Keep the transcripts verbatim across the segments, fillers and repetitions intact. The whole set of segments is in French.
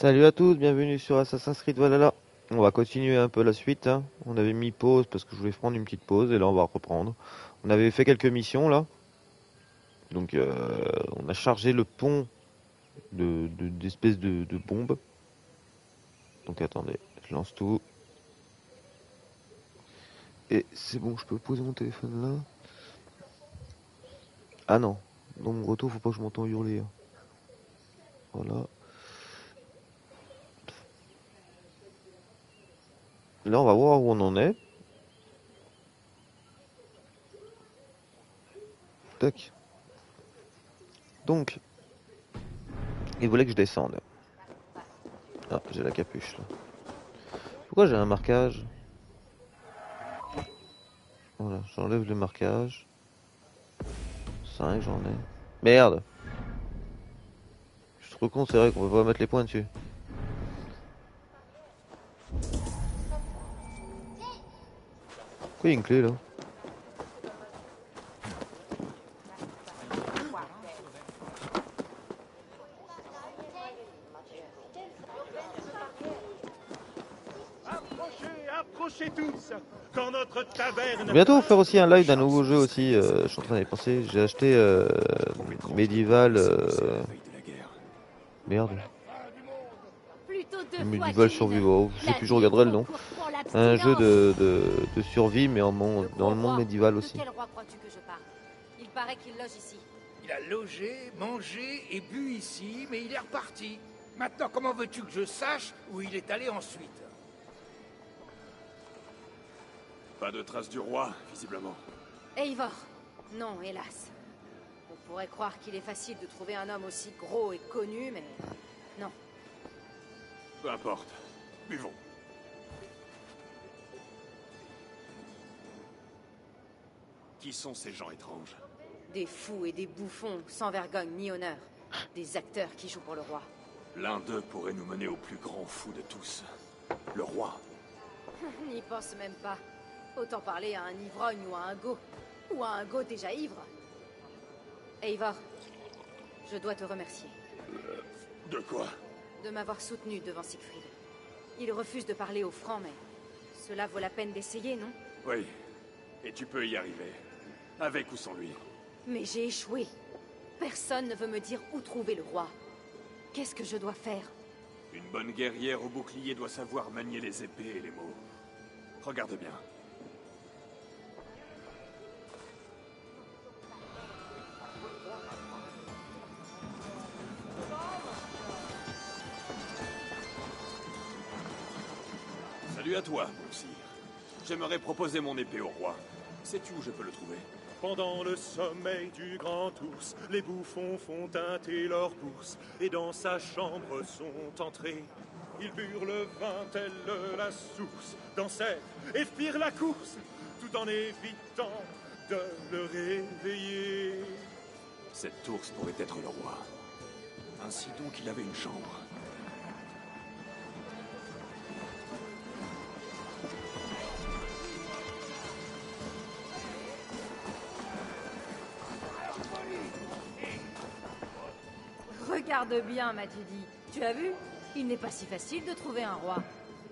Salut à tous, bienvenue sur Assassin's Creed Valhalla. On va continuer un peu la suite, hein. On avait mis pause parce que je voulais prendre une petite pause et là on va reprendre. On avait fait quelques missions là. Donc euh, on a chargé le pont de de- d'espèces de, de bombes. Donc attendez, je lance tout. Et c'est bon, je peux poser mon téléphone là. Ah non, dans mon retour faut pas que je m'entende hurler, hein. Voilà. Là on va voir où on en est. Tac. Donc, il voulait que je descende. Ah, j'ai la capuche là. Pourquoi j'ai un marquage? Voilà, j'enlève le marquage. cinq j'en ai. Merde! Je suis trop con, c'est vrai qu'on peut pas mettre les points dessus. Pourquoi il y a une clé là? Approchez, approchez tous, quand notre taverne... Bientôt on va faire aussi un live d'un nouveau jeu aussi, euh, je suis en train d'y penser. J'ai acheté euh, Medieval... euh, Merde. Plutôt deux fois Medieval qu'une. Survival, je sais La plus, je vie est regarderai le trop nom. courte pour Un jeu l'abstinence. de, de, de survie mais en monde, Le dans gros le monde roi. médiéval De aussi. quel roi crois-tu que je parle? Il paraît qu'il loge ici. Il a logé, mangé et bu ici, mais il est reparti. Maintenant, comment veux-tu que je sache où il est allé ensuite? Pas de trace du roi, visiblement. Eivor. Non, hélas. On pourrait croire qu'il est facile de trouver un homme aussi gros et connu, mais... Non. Peu importe. Buvons. Qui sont ces gens étranges? Des fous et des bouffons, sans vergogne ni honneur. Des acteurs qui jouent pour le roi. L'un d'eux pourrait nous mener au plus grand fou de tous. Le roi. N'y pense même pas. Autant parler à un ivrogne ou à un go. Ou à un go déjà ivre. Eivor, je dois te remercier. De quoi? De m'avoir soutenu devant Siegfried. Il refuse de parler aux Francs, mais... Cela vaut la peine d'essayer, non? Oui. Et tu peux y arriver. Avec ou sans lui. Mais j'ai échoué. Personne ne veut me dire où trouver le roi. Qu'est-ce que je dois faire? Une bonne guerrière au bouclier doit savoir manier les épées et les mots. Regarde bien. Salut à toi, mon sire. J'aimerais proposer mon épée au roi. Sais-tu où je peux le trouver? Pendant le sommeil du grand ours, les bouffons font teinter leurs bourses, et dans sa chambre sont entrés. Ils burent le vin tel la source, dansèrent et firent la course, tout en évitant de le réveiller. Cet ours pourrait être le roi. Ainsi donc, il avait une chambre. Regarde bien, m'a-tu dit. Tu as vu? Il n'est pas si facile de trouver un roi.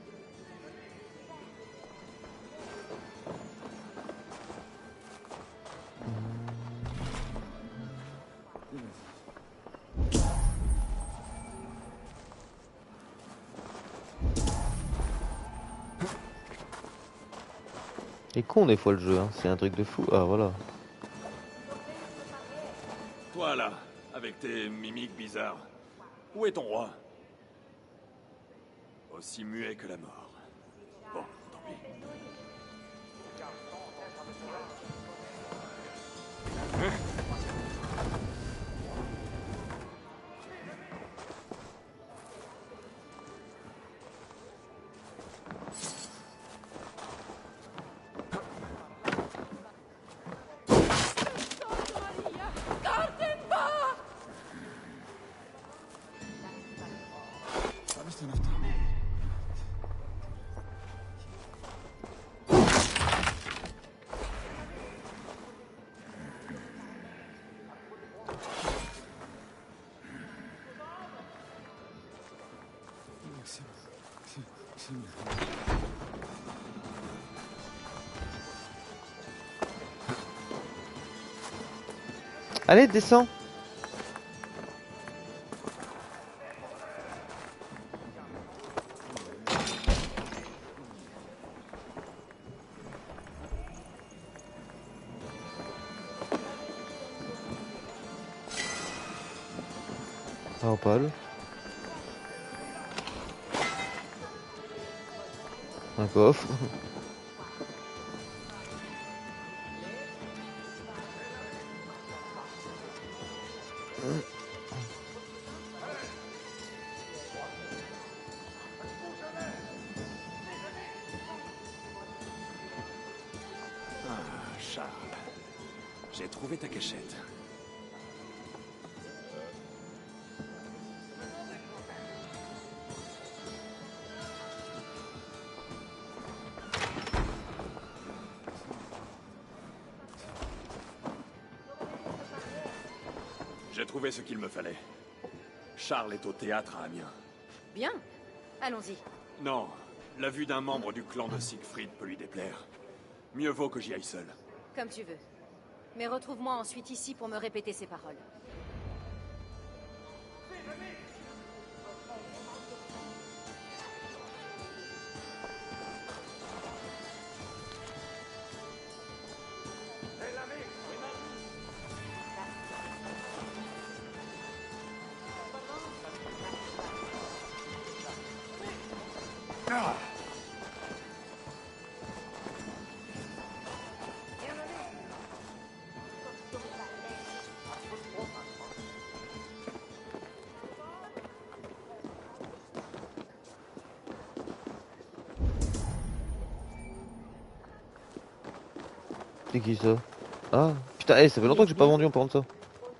Il est con des fois le jeu, hein. C'est un truc de fou. Ah voilà. Toi là, avec tes mimiques bizarres. Où est ton roi? Aussi muet que la mort. Bon, tant pis. Allez, descends. Un pal. Un coffre. Ah, Charles. J'ai trouvé ta cachette. J'ai trouvé ce qu'il me fallait. Charles est au théâtre à Amiens. Bien. Allons-y. Non, la vue d'un membre du clan de Siegfried peut lui déplaire. Mieux vaut que j'y aille seul. Comme tu veux. Mais retrouve-moi ensuite ici pour me répéter ces paroles. C'est qui ça? Ah, putain, hey, ça fait longtemps que j'ai pas vendu en parlant de ça.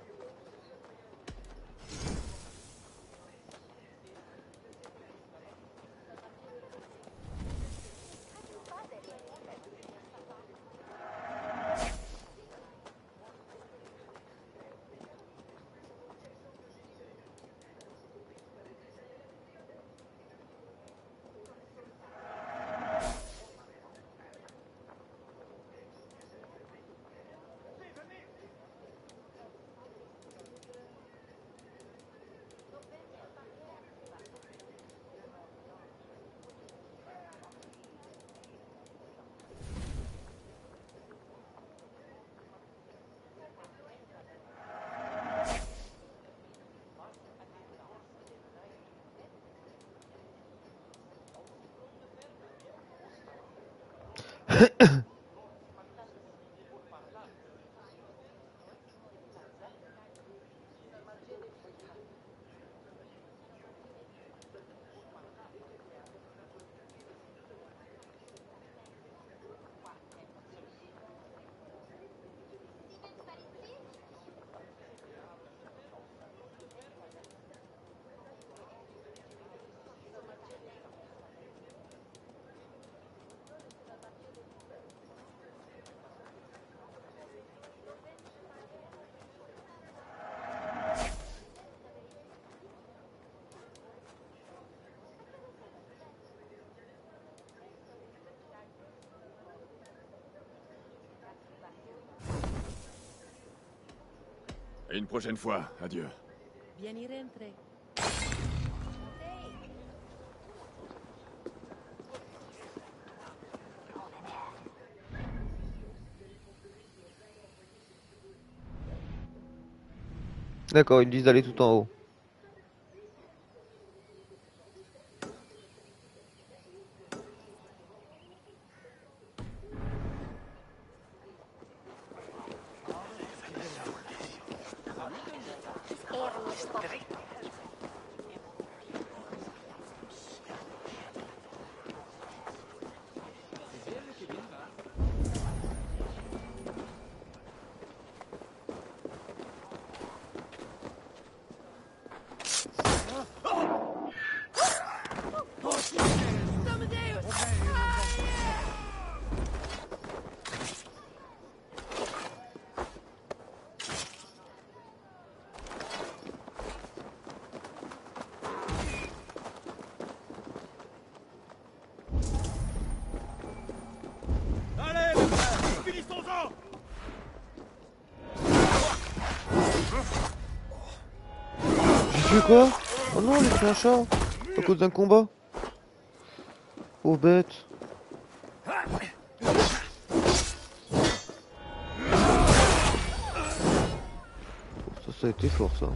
Et une prochaine fois, adieu. Bien y rentrer. D'accord, ils me disent d'aller tout en haut. tué quoi? Oh non, j'ai tué un chat à cause d'un combat. Oh bête. Ça, ça a été fort ça.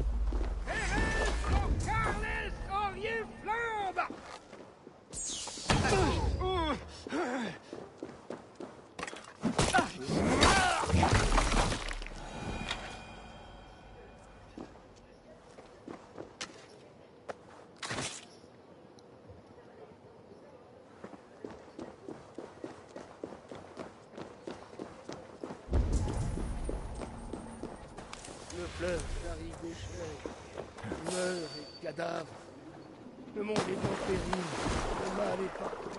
Le fleuve arrive déchets, meurent et cadavres. Le monde est en péril, le mal est partout.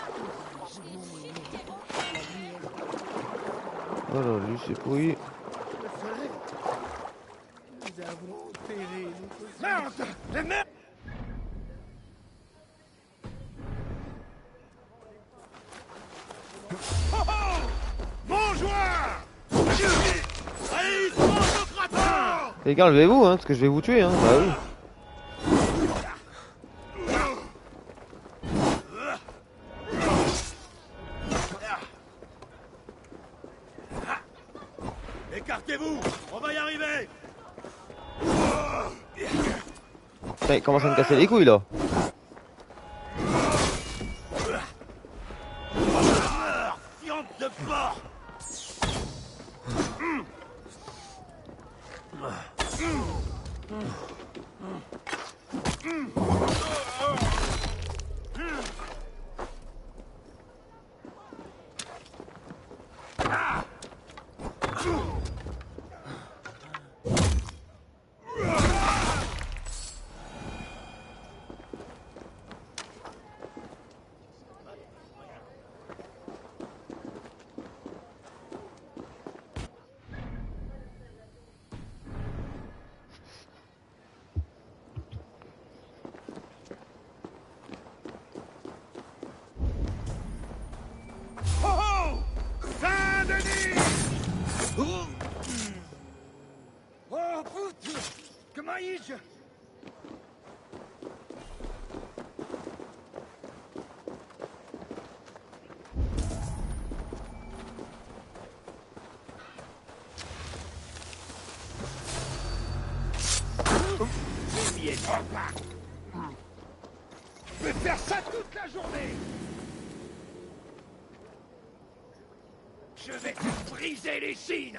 Voilà, lui c'est pourri. Le soleil, nous avons enterré nos merde, les merdes. Oh oh, bonjour. Les gars, levez-vous, hein, parce que je vais vous tuer, hein. Bah oui. Écartez-vous, on va y arriver. Putain, il commence à me casser les couilles là. Fiante de porc. Oh putain, comment il-je? Je vais faire ça toute la journée. Je vais te briser les chines.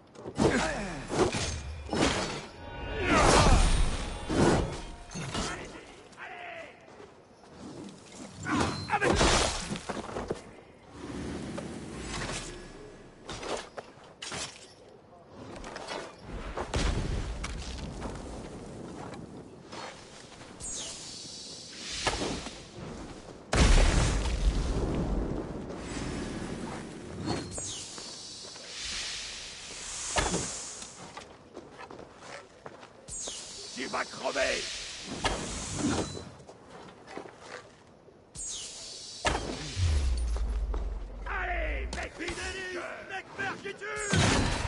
Tu vas crever. Allez, mec, fidèle, mec, merde, qui tue.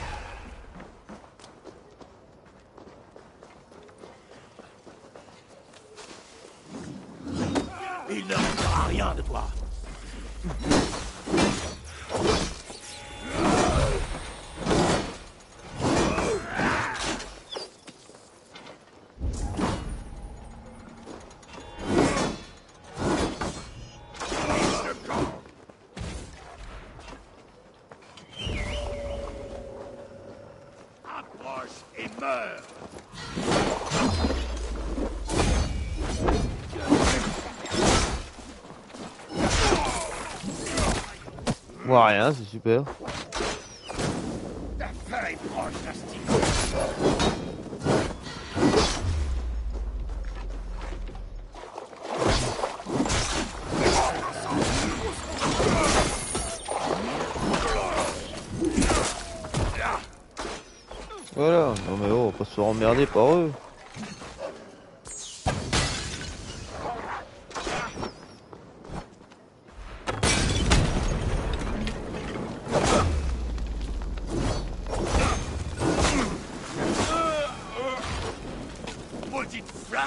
Il ne restera rien de toi. Approche et meurs. Ouah, rien, c'est super. Ta fin est proche, Nasty. Voilà, non mais oh, on va pas se faire emmerder par eux. Maudite flamme.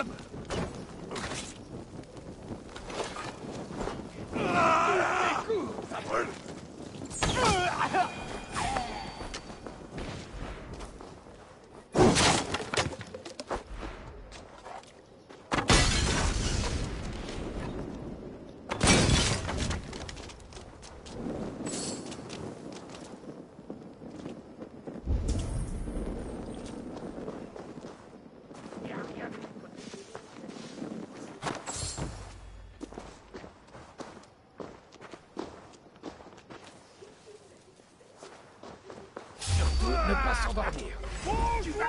pas s'endormir. Tu vas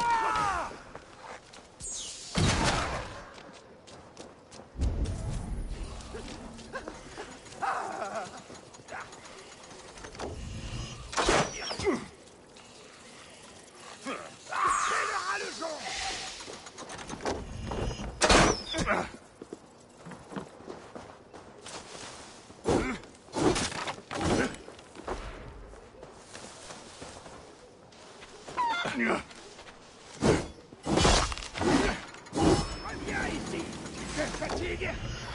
reviens ici. Tu te fatigues.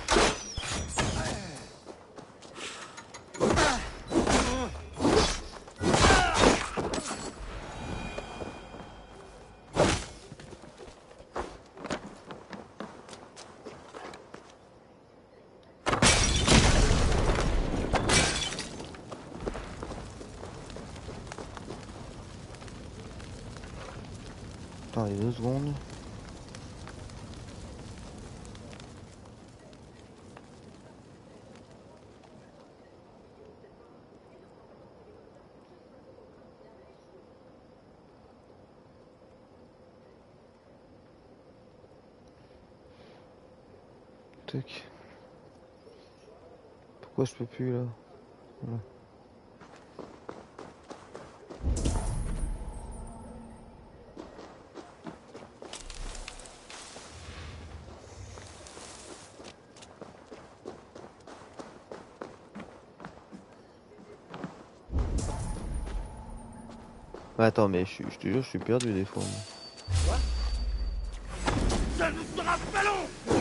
Attends, les deux secondes. Tac. Pourquoi je peux plus là? Voilà. Bah, attends, mais je, suis- je te jure, je suis perdu des fois. moi. Ça ne sera pas long.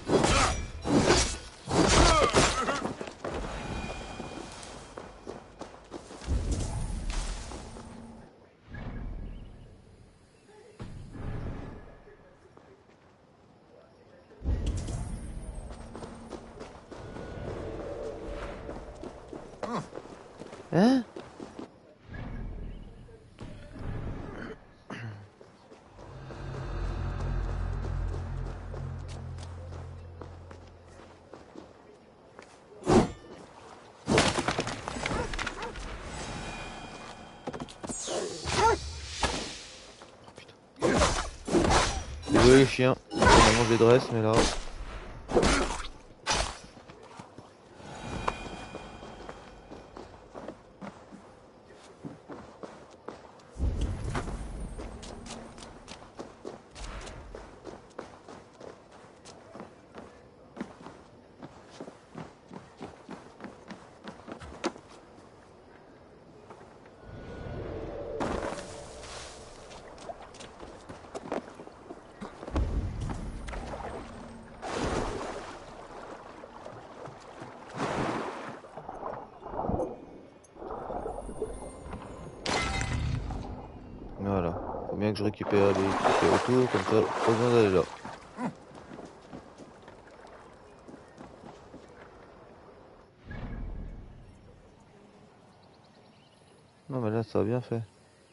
Hein? Désolé les chiens, normalement je les dresse mais là... Voilà, faut bien que je récupère les trucs autour, comme ça, pas besoin d'aller là. Non mais là ça a bien fait.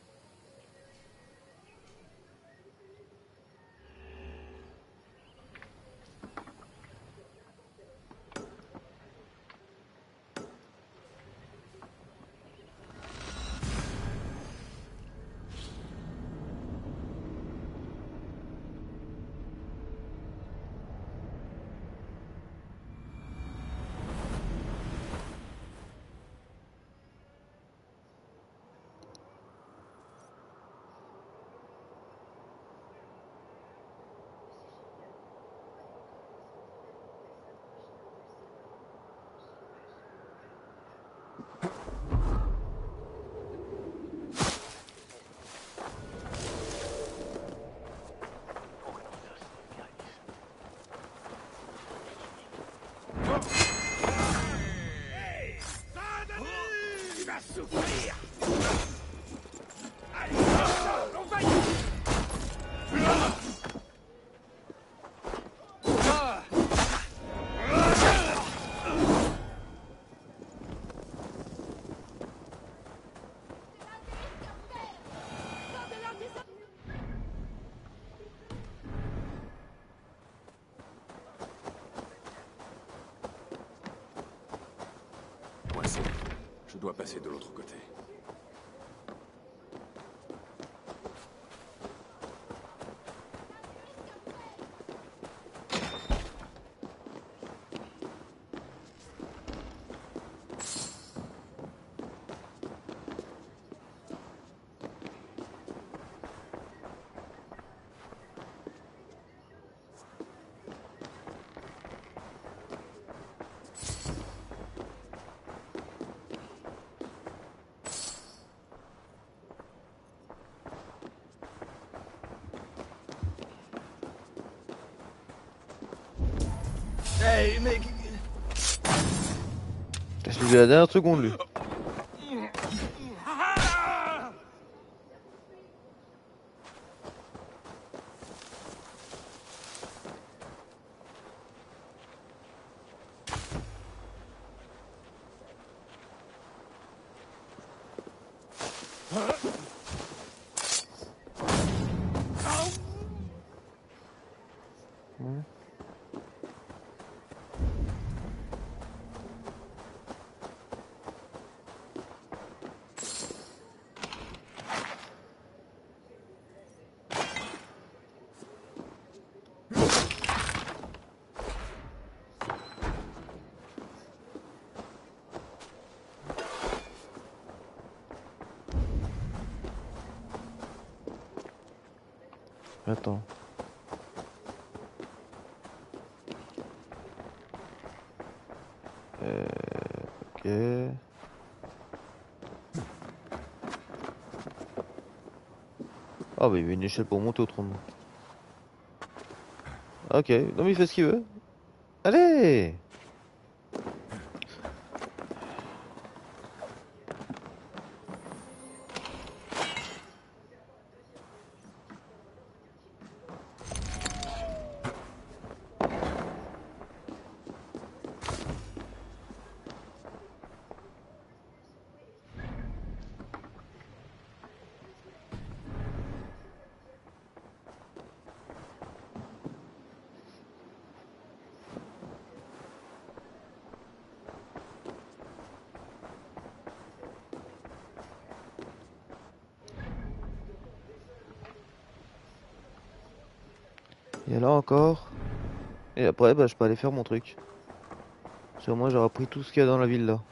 Tu vas souffrir. Allez, on va y Poisson. Je dois passer de l'autre côté. les mecs. Je l'ai vu à la dernière seconde, lui. Attends. Euh, ok. Ah bah il y avait une échelle pour monter autrement. Ok, non mais il fait ce qu'il veut. Allez! Et là encore. Et après, bah, je peux aller faire mon truc. Sur moi, j'aurai pris tout ce qu'il y a dans la ville là.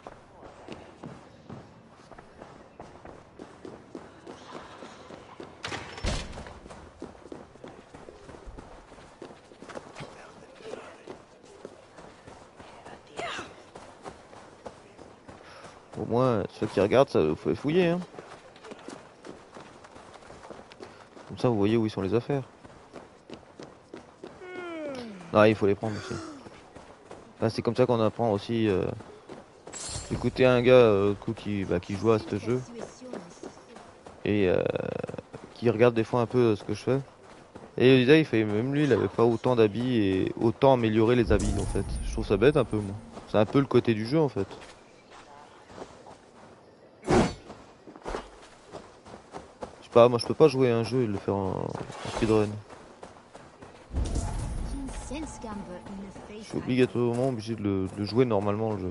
Au moins, ceux qui regardent, ça faut fouiller. Hein. Comme ça, vous voyez où ils sont les affaires. Ah, il faut les prendre aussi. Enfin, c'est comme ça qu'on apprend aussi. Euh... Écouter un gars euh, coup, qui, bah, qui joue à ce jeu. Et euh, qui regarde des fois un peu euh, ce que je fais. Et il disait, il fait, même lui, il avait pas autant d'habits et autant amélioré les habits en fait. Je trouve ça bête un peu, moi. C'est un peu le côté du jeu en fait. Je sais pas, moi je peux pas jouer à un jeu et le faire en, en speedrun. Je suis obligatoirement obligé de le, de le jouer normalement le jeu.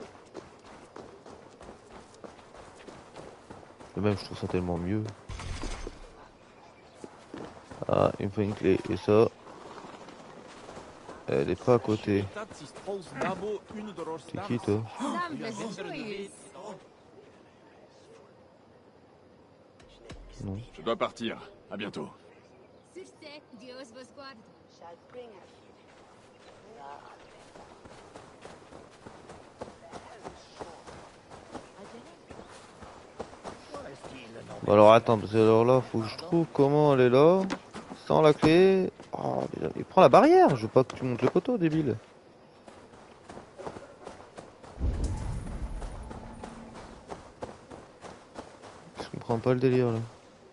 Et même je trouve ça tellement mieux. Ah, il me faut une clé. Et ça, elle est pas à côté. C'est qui toi? Non. Je dois partir. À bientôt. Bon alors attends, parce que alors là, faut que je trouve comment elle est là. Sans la clé. Oh, il prend la barrière. Je veux pas que tu montes le poteau, débile. Je comprends pas le délire là.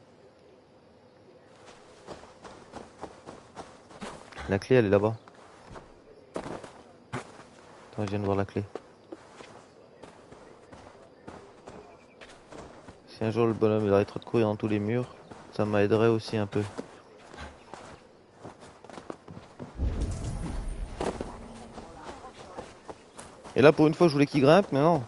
La clé elle est là-bas. Attends, je viens de voir la clé. Si un jour le bonhomme il arrêterait de courir dans tous les murs, ça m'aiderait aussi un peu. Et là pour une fois je voulais qu'il grimpe, mais non.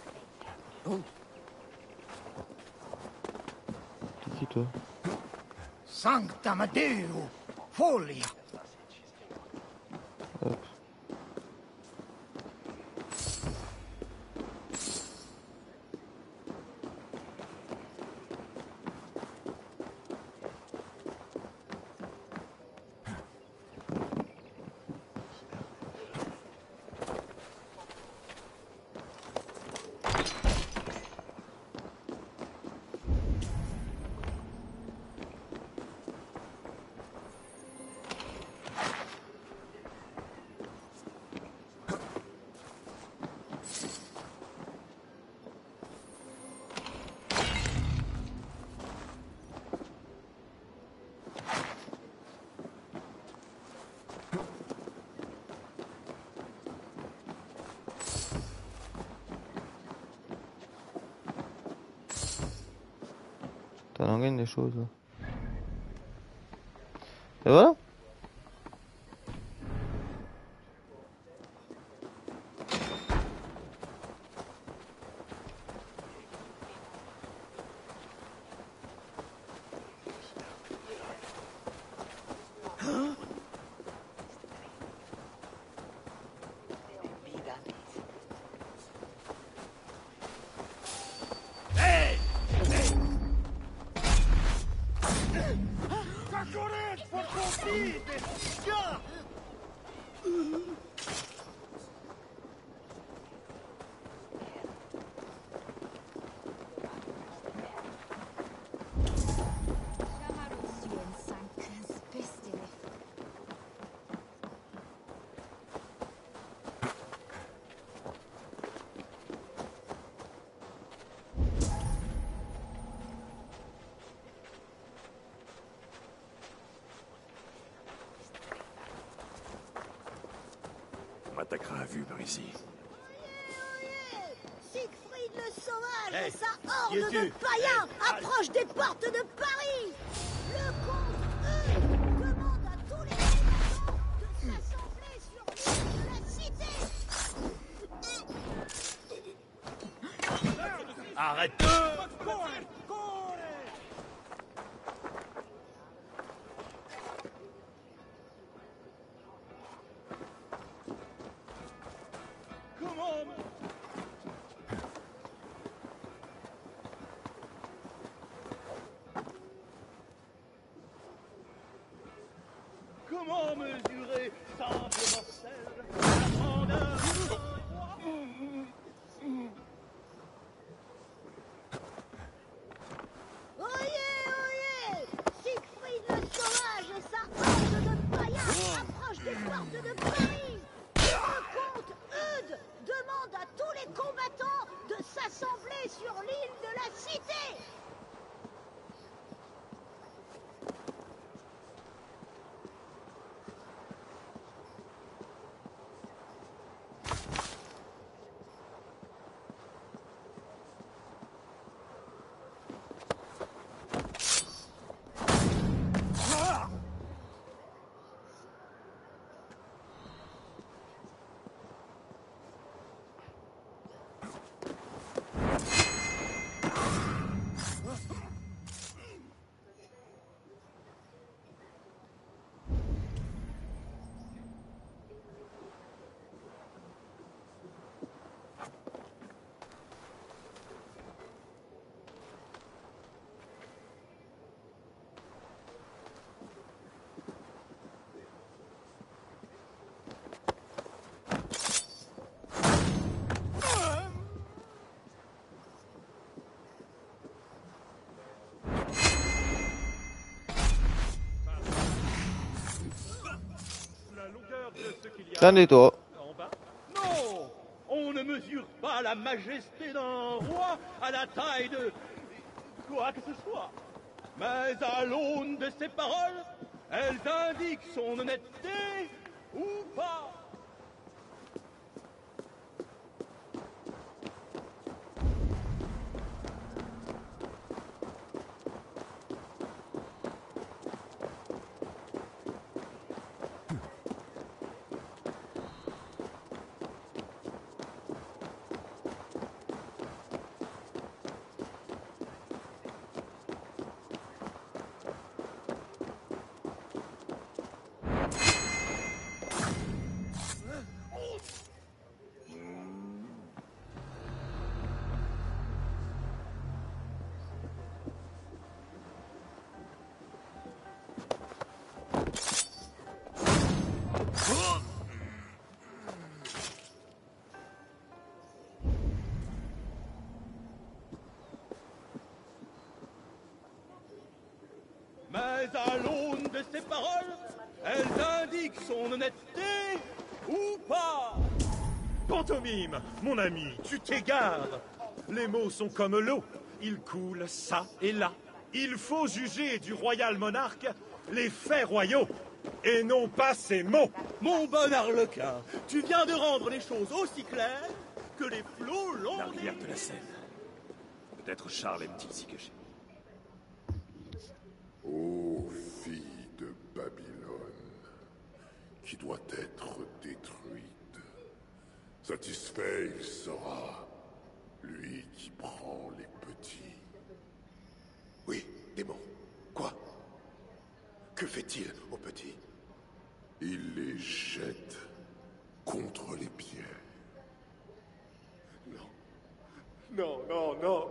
T'es qui toi? Sancta Madeo, folia. Hop. T'en en gagnes des choses. Là. Et voilà. On m'attaquera à vue par ici. Siegfried le sauvage Hey, et sa horde qui es-tu? de païens Hey, approchent des portes de Paris. Le comte, eux, demande à tous les combattants de s'assembler sur l'île de la cité. Arrête! Comment mesurer simple morcel la grandeur d'un roi? Oyez, oyez! Siegfried le sauvage et sa horde de païens approchent des portes de Paris. Le comte Eudes demande à tous les combattants de s'assembler sur l'île de la cité. Tenez-toi. En bas? Non! On ne mesure pas la majesté d'un roi à la taille de quoi que ce soit. Mais à l'aune de ses paroles, elles indiquent son honnêteté ou pas. Mais à l'aune de ses paroles, elles indiquent son honnêteté ou pas. Pantomime, mon ami, tu t'égares. Les mots sont comme l'eau, ils coulent ça et là. Il faut juger du royal monarque les faits royaux, et non pas ses mots. Mon bon Arlequin, tu viens de rendre les choses aussi claires que les flots l'ont L'arrière dit. de la Seine. Peut-être Charles aime-t-il s'y cacher. Ô fille de Babylone, qui doit être détruite, satisfait il sera, lui qui prend les petits. Oui, démon. Quoi? Que fait-il aux petits? Il les jette contre les pierres. Non, non, non.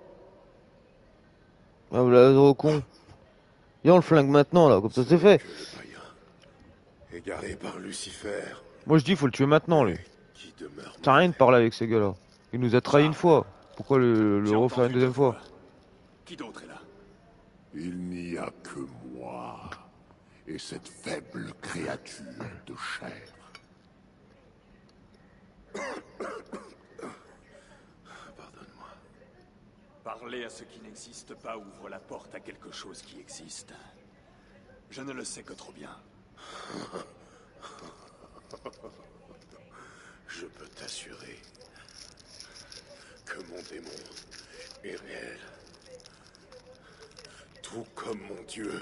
Ah, voilà, le gros con. Viens, on le flingue maintenant, là, comme ça c'est fait. Que le païen, égaré par Lucifer, Moi je dis, faut le tuer maintenant, lui. qui demeure... T'as rien de parler avec ces gars-là. Il nous a trahi une fois. Pourquoi le, le J'ai refaire une entendu deuxième ta fois? voix. Qui d'autre est là? Il n'y a que moi et cette faible créature de chair. Pardonne-moi. Parler à ce qui n'existe pas ouvre la porte à quelque chose qui existe. Je ne le sais que trop bien. Je peux t'assurer que mon démon est réel. Tout comme mon Dieu.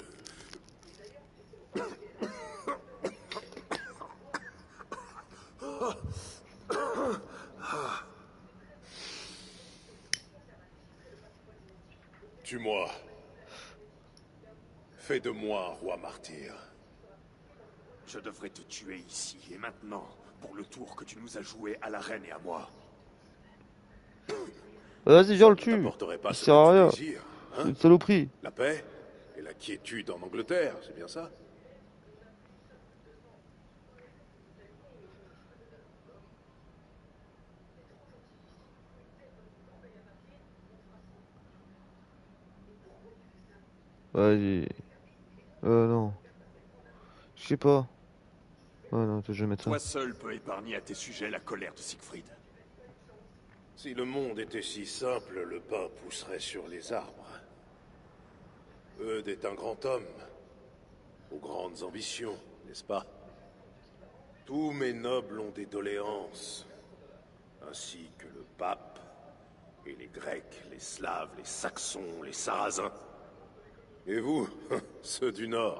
Tue-moi. Fais de moi un roi martyr. Je devrais te tuer ici et maintenant, pour le tour que tu nous as joué à la reine et à moi. Vas-y, viens, on le Ne tue. t'apporterait pas Il ce sert à que tu rien. désires, C'est hein? une saloperie. La paix et la quiétude en Angleterre, c'est bien ça? Vas-y. Euh, non. Je sais pas. Oh non, je vais mettre ça. Toi seul peux épargner à tes sujets la colère de Siegfried. Si le monde était si simple, le pain pousserait sur les arbres. Eudes est un grand homme, aux grandes ambitions, n'est-ce pas? Tous mes nobles ont des doléances, ainsi que le pape, et les Grecs, les Slaves, les Saxons, les Sarrasins. Et vous, ceux du Nord,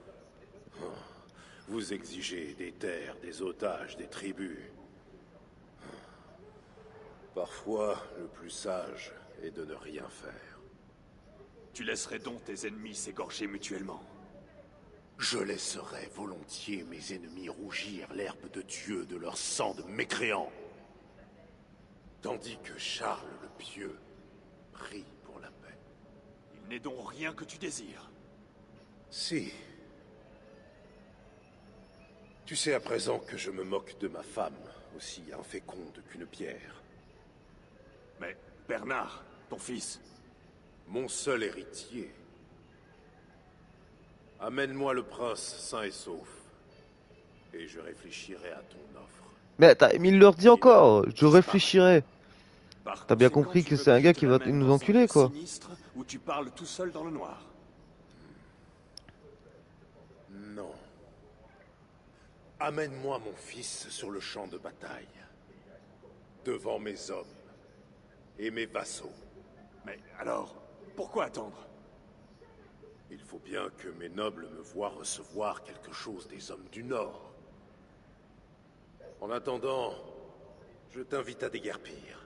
vous exigez des terres, des otages, des tribus. Parfois, le plus sage est de ne rien faire. Tu laisserais donc tes ennemis s'égorger mutuellement. Je laisserais volontiers mes ennemis rougir l'herbe de Dieu de leur sang de mécréants. Tandis que Charles le Pieux prie pour la paix. Il n'est donc rien que tu désires. Si. Tu sais à présent que je me moque de ma femme, aussi inféconde qu'une pierre. Mais Bernard, ton fils... Mon seul héritier. Amène-moi le prince sain et sauf, et je réfléchirai à ton offre. Mais attends, mais il leur dit encore, je réfléchirai. Par T'as bien conséquent, compris tu que veux c'est un je gars te qui va l'amène nous dans un enculer, lieu quoi. sinistre où tu parles tout seul dans le noir. Non. Amène-moi mon fils sur le champ de bataille, devant mes hommes et mes vassaux. Mais alors, pourquoi attendre? Il faut bien que mes nobles me voient recevoir quelque chose des hommes du Nord. En attendant, je t'invite à déguerpir.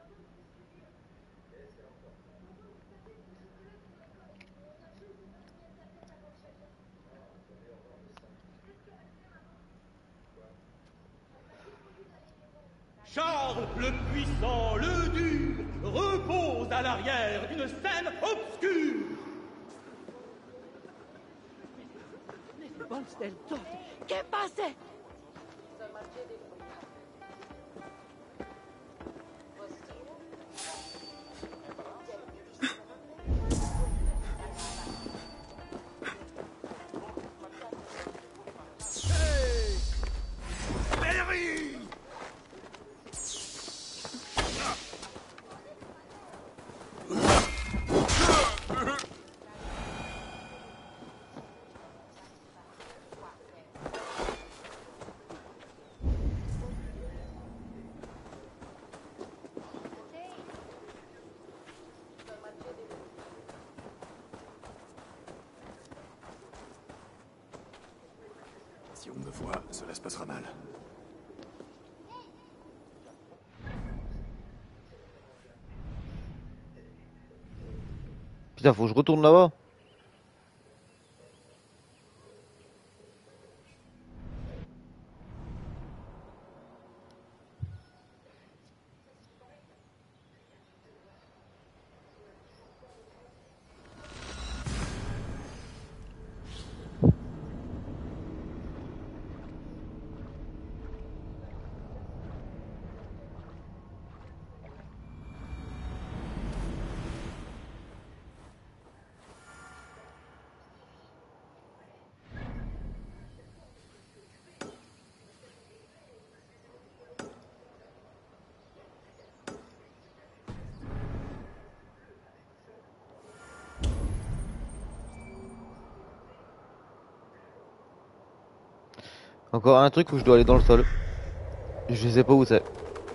Charles le puissant, le dur, repose à l'arrière d'une scène obscure. Bonne del tot. Che passe? Si on me voit, cela se passera mal. Putain, faut que je retourne là-bas. Encore un truc où je dois aller dans le sol. Je sais pas où c'est.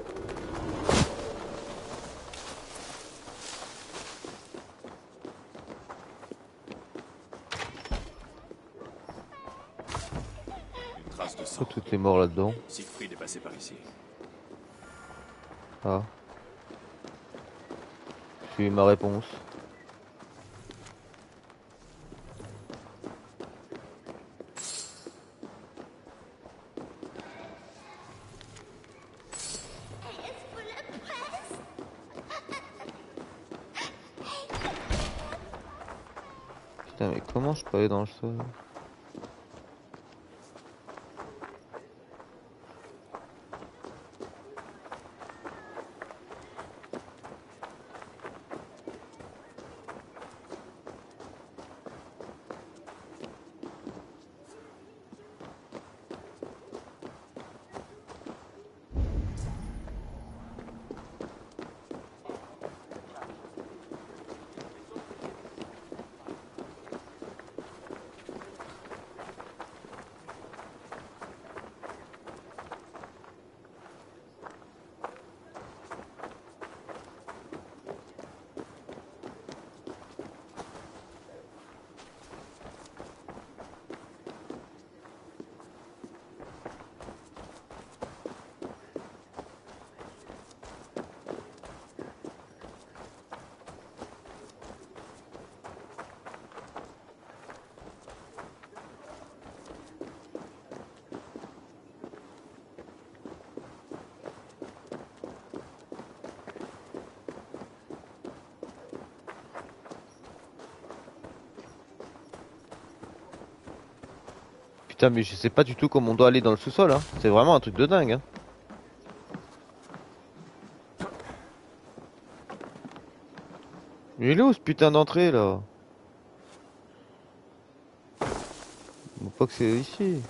Une trace de sang. Tout est mort là-dedans. Siegfried est passé par ici. Ah. J'ai eu ma réponse. Putain, mais comment je peux aller dans le sol? Putain, mais je sais pas du tout comment on doit aller dans le sous-sol, hein. C'est vraiment un truc de dingue, hein. Mais il est où ce putain d'entrée là? Faut pas que c'est ici.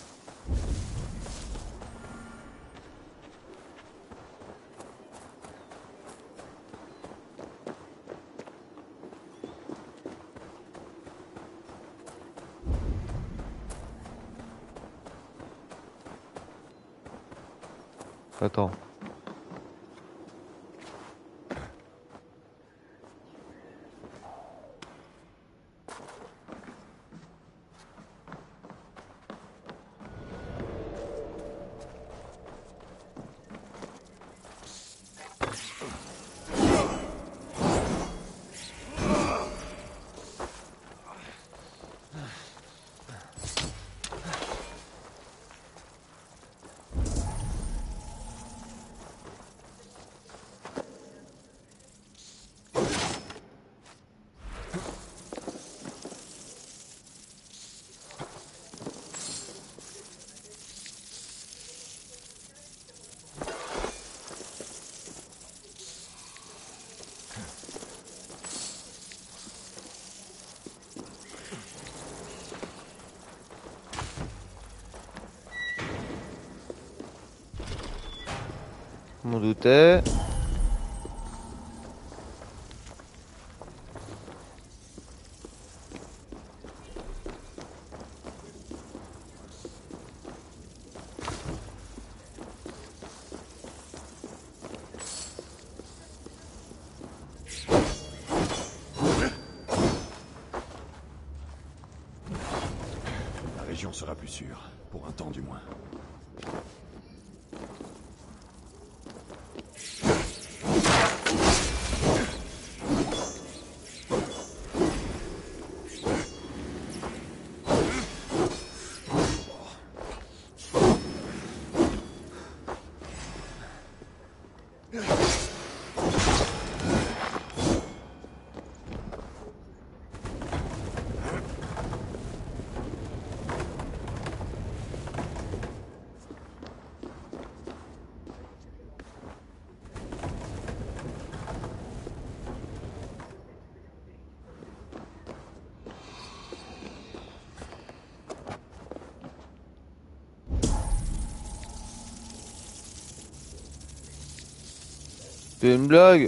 Attends. Je m'en doutais. La région sera plus sûre. Pour un temps du moins. C'est une blague.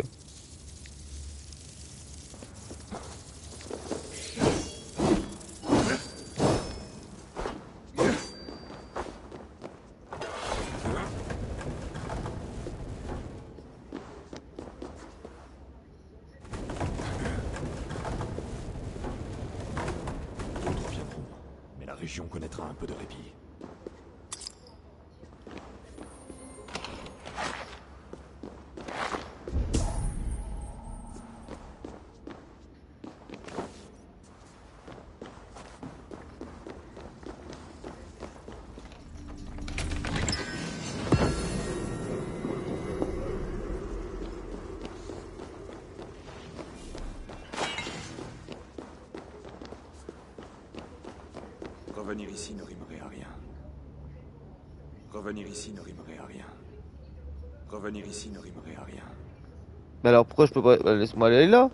D'autres viendront, mais la région connaîtra un peu de répit. Revenir ici ne rimerait à rien. Revenir ici ne rimerait à rien. Revenir ici ne rimerait à rien. Mais alors pourquoi je peux pas... Bah, laisse-moi aller là.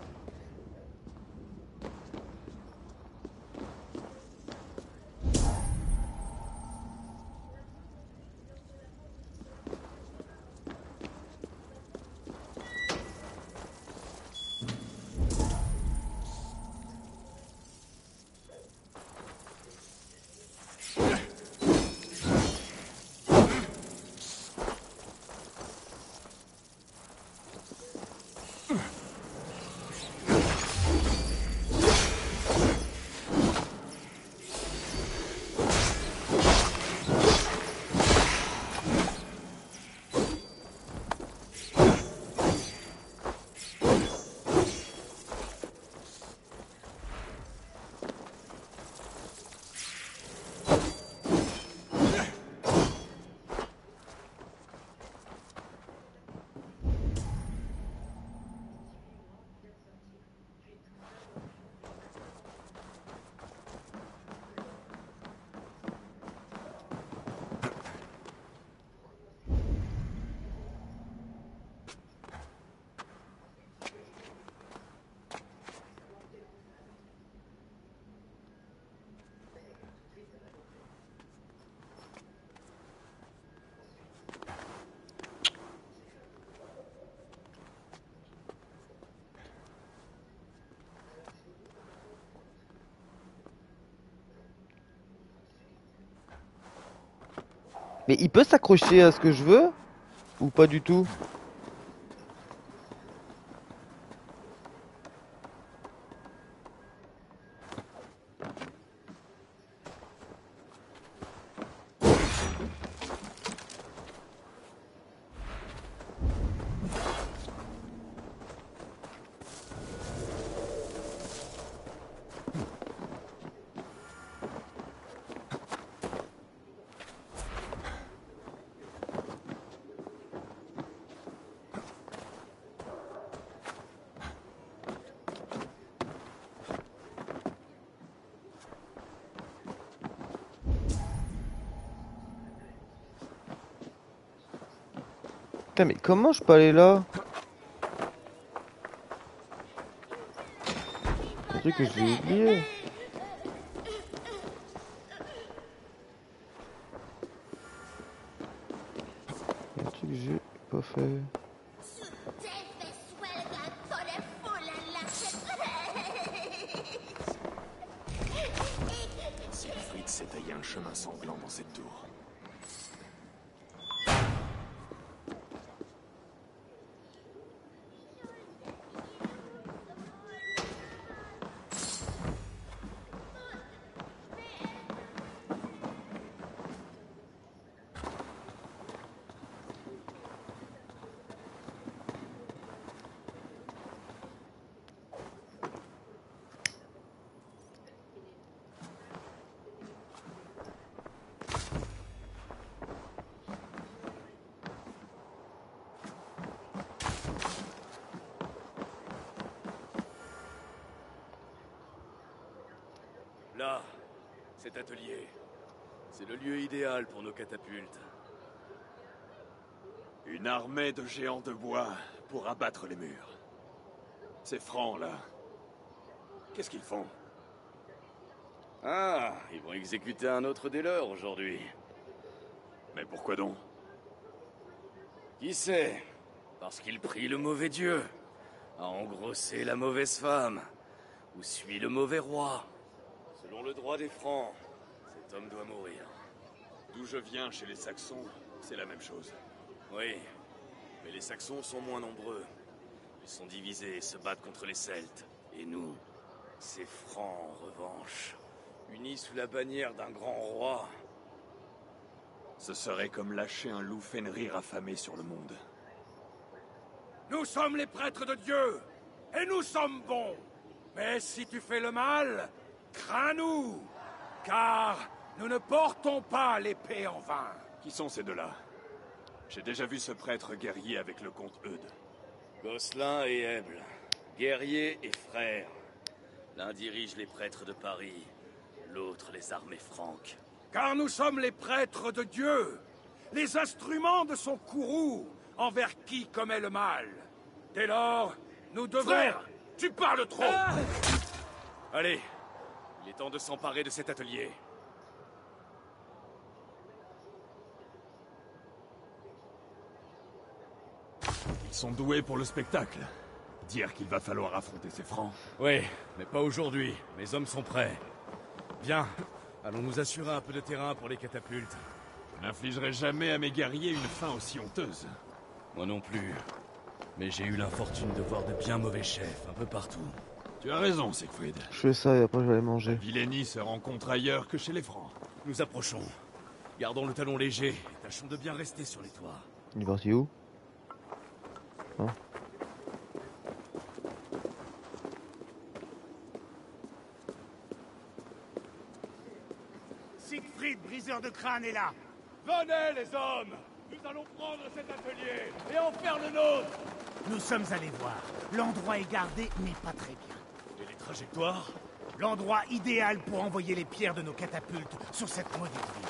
Mais il peut s'accrocher à ce que je veux? Ou pas du tout? Putain, mais comment je peux aller là? C'est un truc que j'ai oublié. Un truc que j'ai pas fait. Siegfried s'est taillé un chemin sanglant dans cette tour. Cet atelier, c'est le lieu idéal pour nos catapultes. Une armée de géants de bois pour abattre les murs. Ces francs, là, qu'est-ce qu'ils font? Ah, ils vont exécuter un autre des leurs aujourd'hui. Mais pourquoi donc? Qui sait? Parce qu'il prie le mauvais dieu, a engrossé la mauvaise femme, ou suit le mauvais roi. Selon le droit des Francs, cet homme doit mourir. D'où je viens, chez les Saxons, c'est la même chose. Oui, mais les Saxons sont moins nombreux. Ils sont divisés et se battent contre les Celtes. Et nous, ces Francs en revanche, unis sous la bannière d'un grand roi. Ce serait comme lâcher un loup Fenrir affamé sur le monde. Nous sommes les prêtres de Dieu, et nous sommes bons. Mais si tu fais le mal, crains-nous, car nous ne portons pas l'épée en vain. Qui sont ces deux-là? J'ai déjà vu ce prêtre guerrier avec le comte Eudes. Gosselin et Eble, guerriers et frères. L'un dirige les prêtres de Paris, l'autre les armées franques. Car nous sommes les prêtres de Dieu, les instruments de son courroux, envers qui commet le mal. Dès lors, nous devons... Frère, tu parles trop. Ah! Allez, il est temps de s'emparer de cet atelier. Ils sont doués pour le spectacle. Dire qu'il va falloir affronter ces francs. Oui, mais pas aujourd'hui. Mes hommes sont prêts. Viens, allons nous assurer un peu de terrain pour les catapultes. Je n'infligerai jamais à mes guerriers une fin aussi honteuse. Moi non plus. Mais j'ai eu l'infortune de voir de bien mauvais chefs un peu partout. Tu as raison, Siegfried. Je fais ça et après je vais aller manger. Villénie se rencontre ailleurs que chez les francs. Nous approchons. Gardons le talon léger et tâchons de bien rester sur les toits. Il est parti où? Hein? Siegfried, briseur de crâne, est là. Venez, les hommes! Nous allons prendre cet atelier et en faire le nôtre! Nous sommes allés voir. L'endroit est gardé, mais pas très bien. Et les trajectoires? L'endroit idéal pour envoyer les pierres de nos catapultes sur cette maudite ville.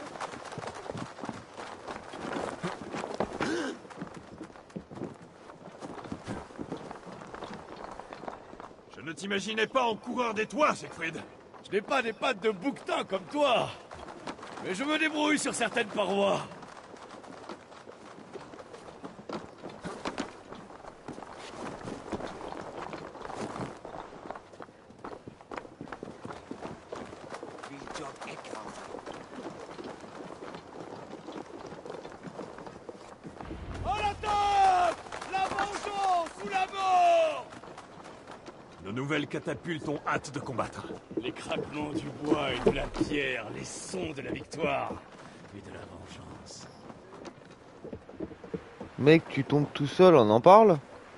Je ne t'imaginais pas en coureur des toits, Siegfried. Je n'ai pas des pattes de bouquetin comme toi. Mais je me débrouille sur certaines parois. En attaque! La vengeance ou la mort! Nos nouvelles catapultes ont hâte de combattre. Les craquements du bois et de la pierre, les sons de la victoire et de la vengeance. Mec, tu tombes tout seul, on en parle?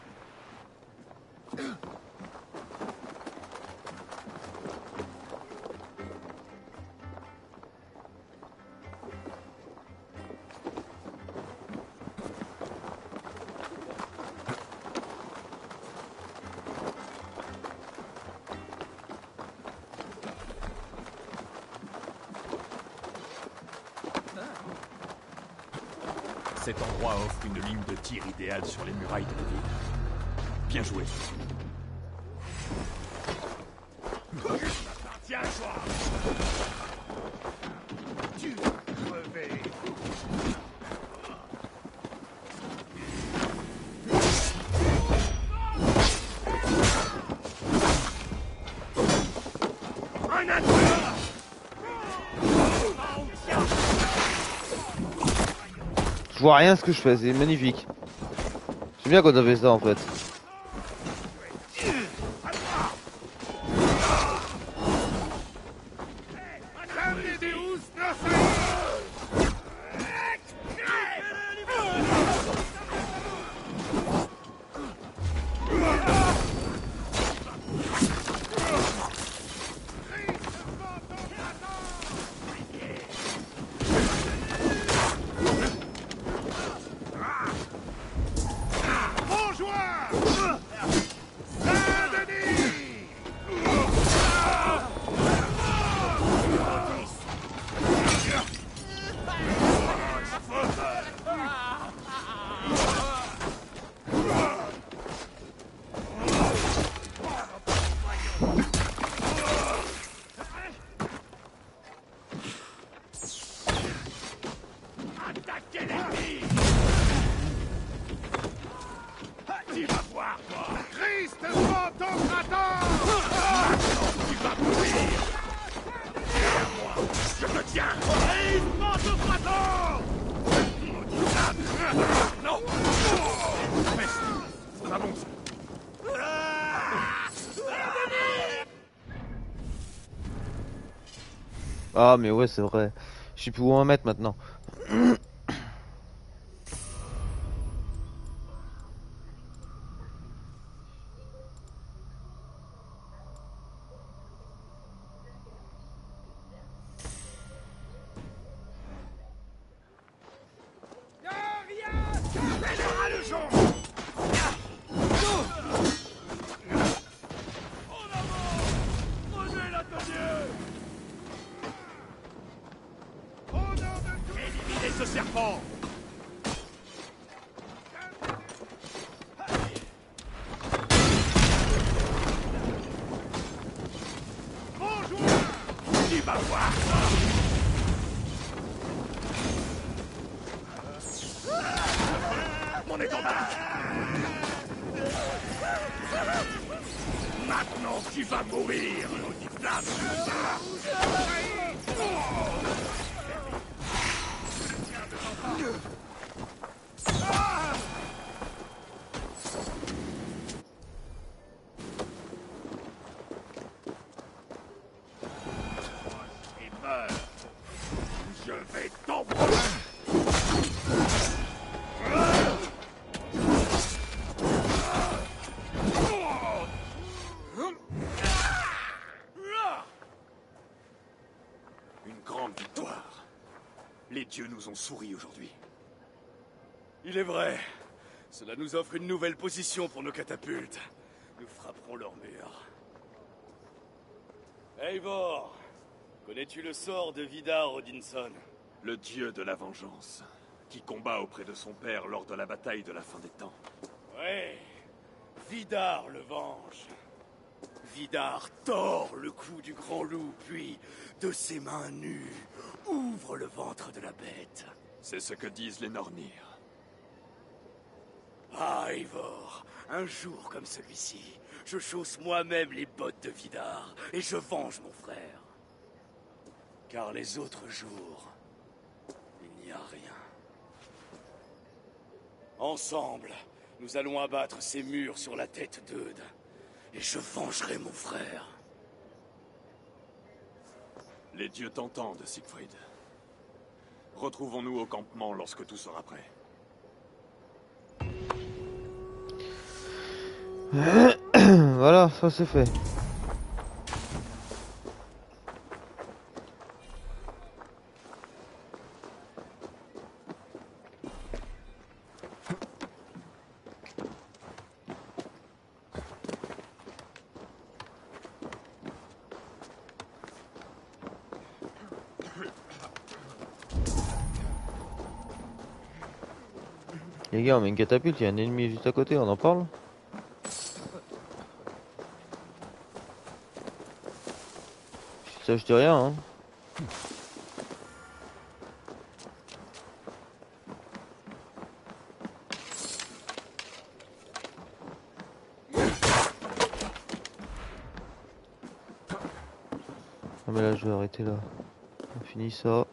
Cet endroit offre une ligne de tir idéale sur les murailles de la ville. Bien joué. Tiens-toi! Tu vas crever! Un attelage! Je vois rien ce que je fais, c'est magnifique. C'est bien quand on fait ça en fait. Bon joueur! Pantocrator! Maintenant, tu vas mourir! Viens à moi, je te tiens! Arrive, Pantocrator! Non! Peste! Avance! Ah mais ouais c'est vrai. Je sais plus où en mettre maintenant. Éliminez ce serpent! Bonjour! Tu vas voir ça! Mon étendard! Maintenant tu vas mourir, maudit flamme! Et meurs! Je vais t'embrasser! Une grande victoire. Les dieux nous ont souri aujourd'hui. Il est vrai. Cela nous offre une nouvelle position pour nos catapultes. Nous frapperons leur mur. Eivor, connais-tu le sort de Vidar Odinson? Le dieu de la vengeance, qui combat auprès de son père lors de la bataille de la fin des temps. Ouais, Vidar le venge. Vidar tord le cou du grand loup, puis, de ses mains nues, ouvre le ventre de la bête. C'est ce que disent les Nornir. Ah, Eivor, un jour comme celui-ci, je chausse moi-même les bottes de Vidar et je venge mon frère. Car les autres jours, il n'y a rien. Ensemble, nous allons abattre ces murs sur la tête d'Eude. Et je vengerai mon frère. Les dieux t'entendent, Siegfried. Retrouvons-nous au campement lorsque tout sera prêt. Voilà, ça c'est fait. Les gars, on met une catapulte, il y a un ennemi juste à côté, on en parle? Ça, je dis rien, hein. Ah mais là, je vais arrêter là. On finit ça.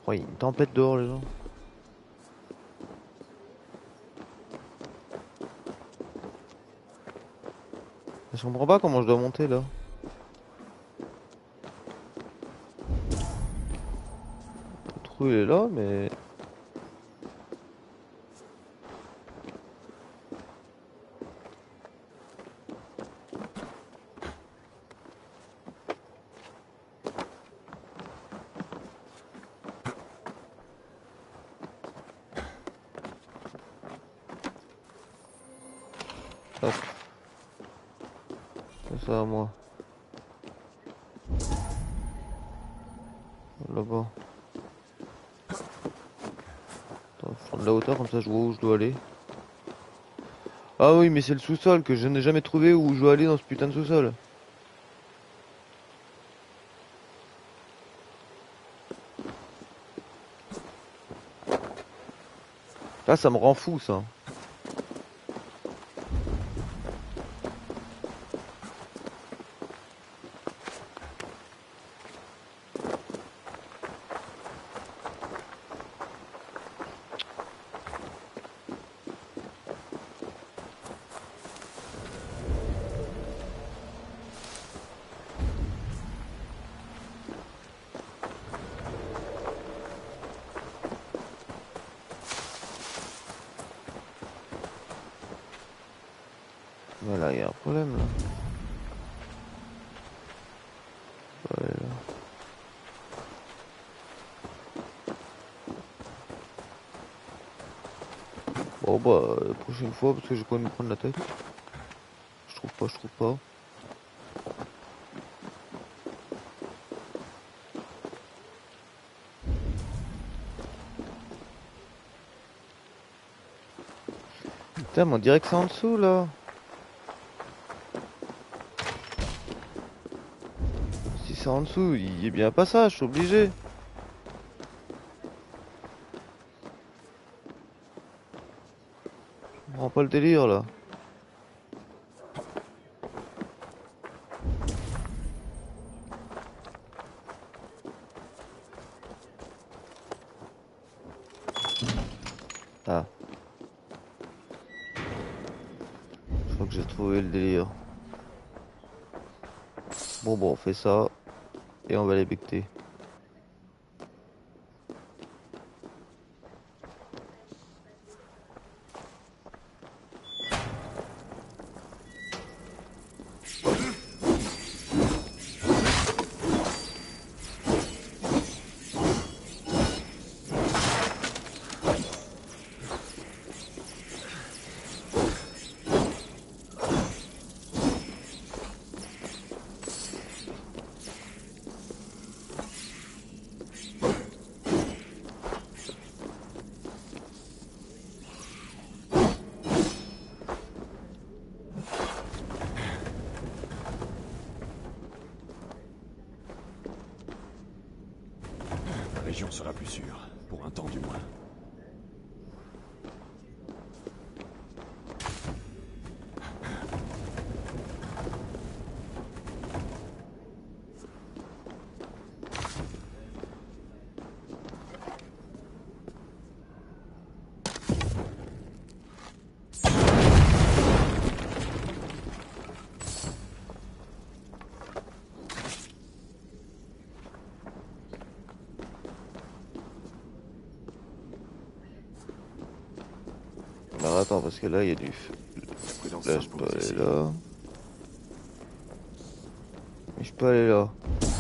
Oh, il y a une tempête dehors, les gens. Je comprends pas comment je dois monter là. Le trou il est là, mais. Hop. C'est ça à moi. Là-bas. Attends, je prends de la hauteur comme ça je vois où je dois aller. Ah oui, mais c'est le sous-sol que je n'ai jamais trouvé où je dois aller dans ce putain de sous-sol. Là, ça me rend fou ça. Voilà, il y a un problème là. Ouais, là. Bon bah, la prochaine fois, parce que j'ai pas me prendre la tête. Je trouve pas, je trouve pas. Putain, mais on dirait que c'est en dessous là. Si c'est en dessous, il y a bien un passage, je suis obligé. Je comprends pas le délire là. Ah. Je crois que j'ai trouvé le délire. Bon bon, on fait ça et on va les becter. La région sera plus sûre, pour un temps du moins. Alors attends, parce que là il y a du feu. Là je peux aller là. Mais je peux aller là.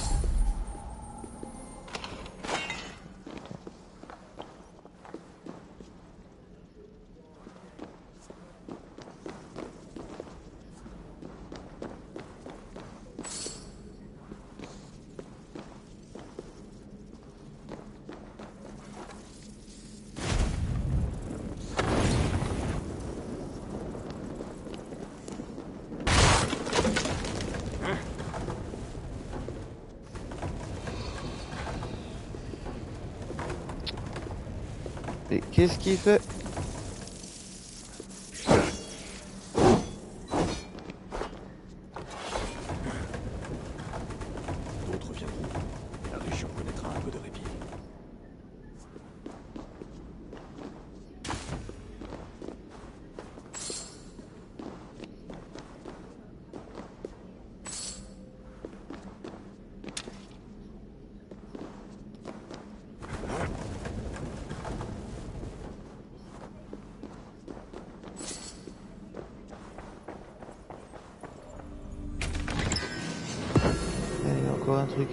Et qu'est-ce qu'il fait? D'autres viendront. La région connaîtra un peu de répit. Encore un truc.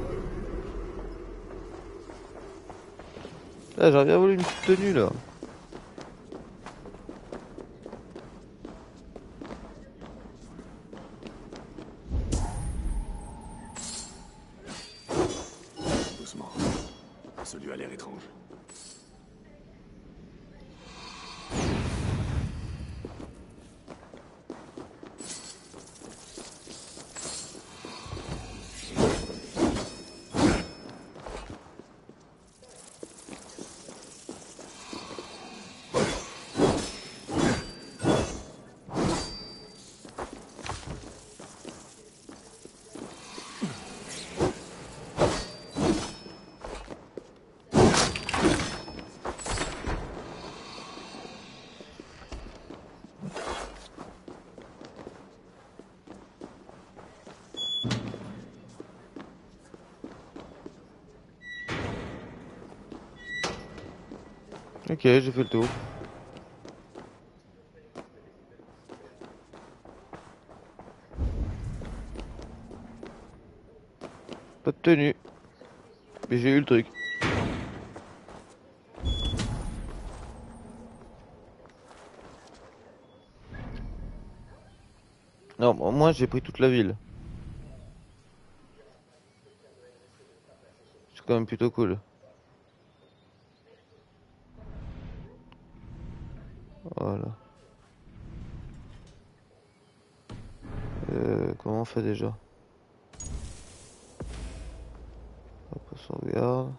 Là, j'aurais bien voulu une petite tenue là. Doucement. Ce lieu a l'air étrange. Ok, j'ai fait le tour. Pas de tenue. Mais j'ai eu le truc. Non, au moins j'ai pris toute la ville. C'est quand même plutôt cool. Voilà. Euh, comment on fait déjà? Hop, on sauvegarde.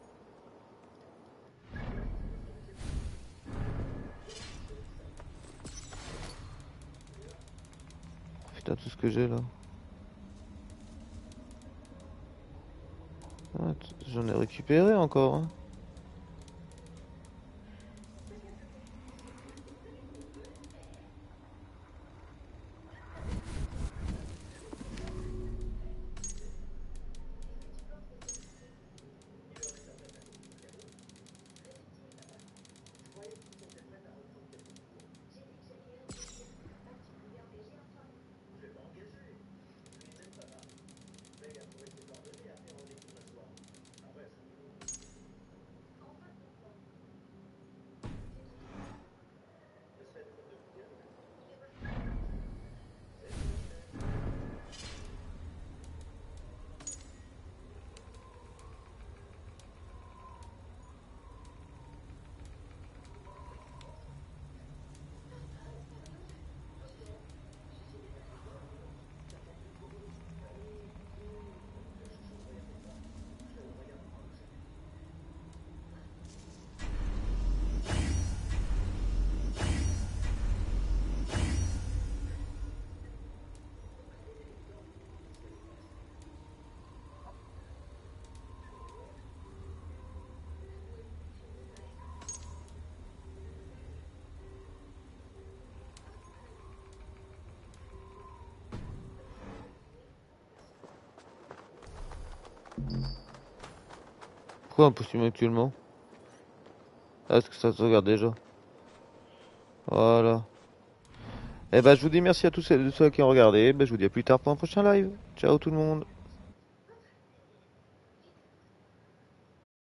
Putain, tout ce que j'ai là. Ah, j'en ai récupéré encore. Hein. Pourquoi un posthume actuellement? Ah, est-ce que ça se regarde déjà? Voilà. Et bah je vous dis merci à tous ceux qui ont regardé. Bah, je vous dis à plus tard pour un prochain live. Ciao tout le monde.